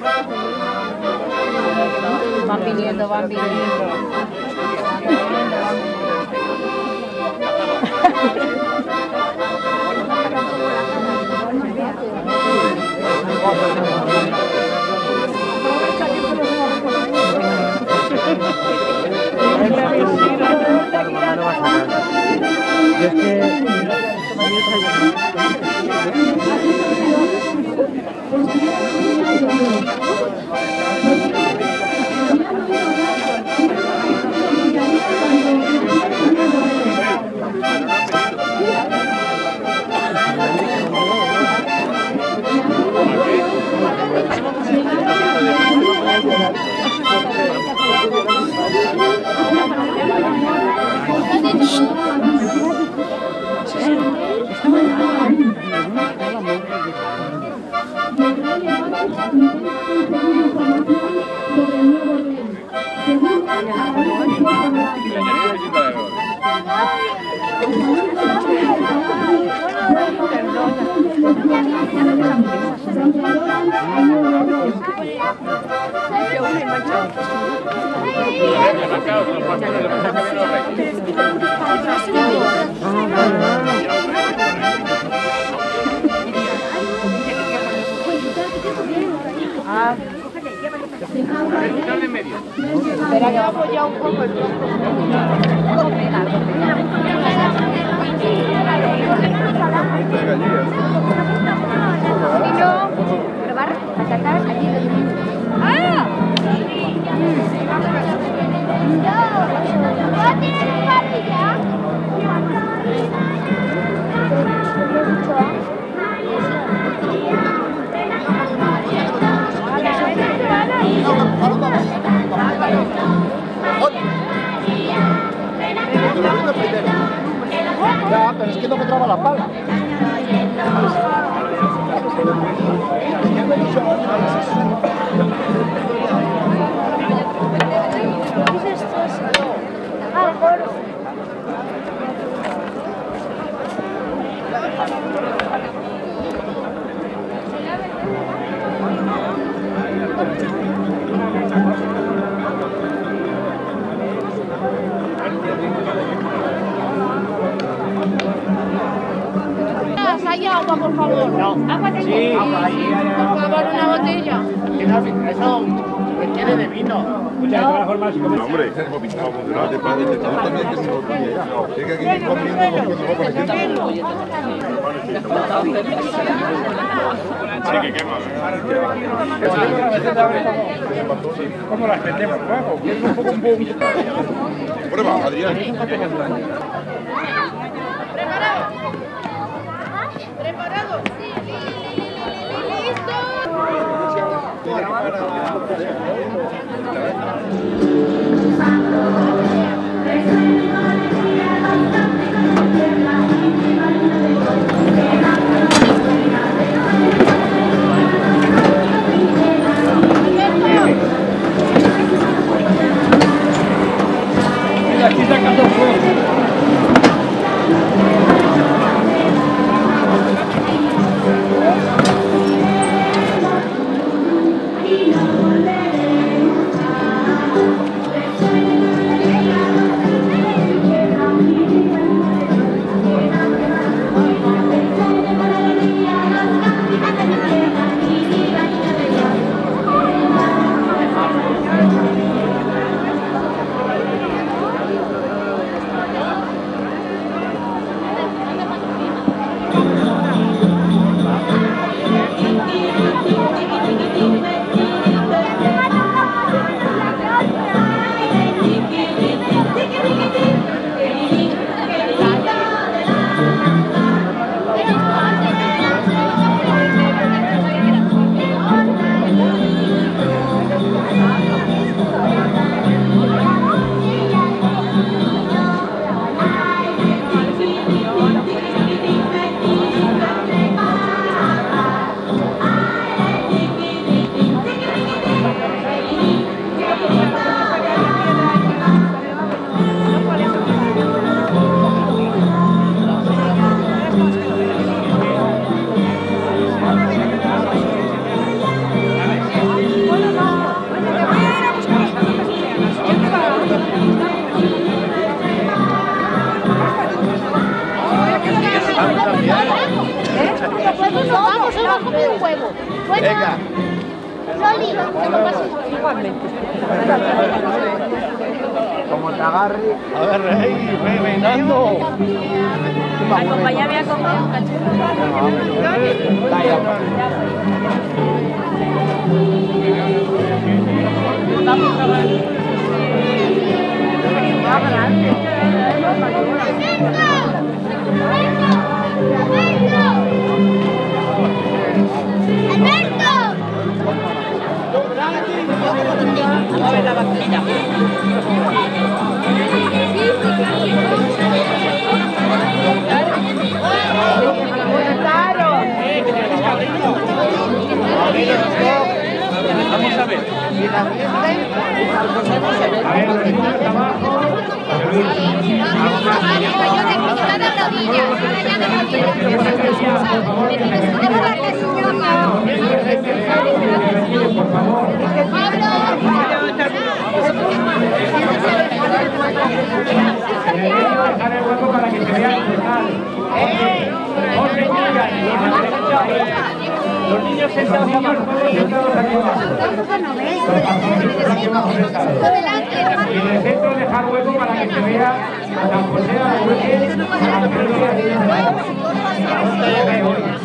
Van viniendo, van viniendo. Espera que vamos ya un poco el probar patatas allí. ¡Ah! ¿No tienes parrilla? Ya, pero es que no me traba la pala. ¿Hay agua, por favor? No. ¿Agua tengo? Sí. Por favor, una botella. Eso que tiene de vino. Hombre, sí que quema. ¿Cómo las vendemos luego? ¿Quieres un poco un boom? Prueba, Adrián. ¿Preparado? ¿Preparado? ¿Listo? Aquí sacando fuego. Venga. Como te agarre. A ver, rey, reinando. Acompáñame a comer un cachorro. Vamos a ver la vaquilla. Vamos a ver. Dejar el hueco para que se vea el total. Los niños sentados abajo, sentados aquí abajo. Y en el centro dejar hueco para que se vea a San José, a la Virgen, a la Virgen.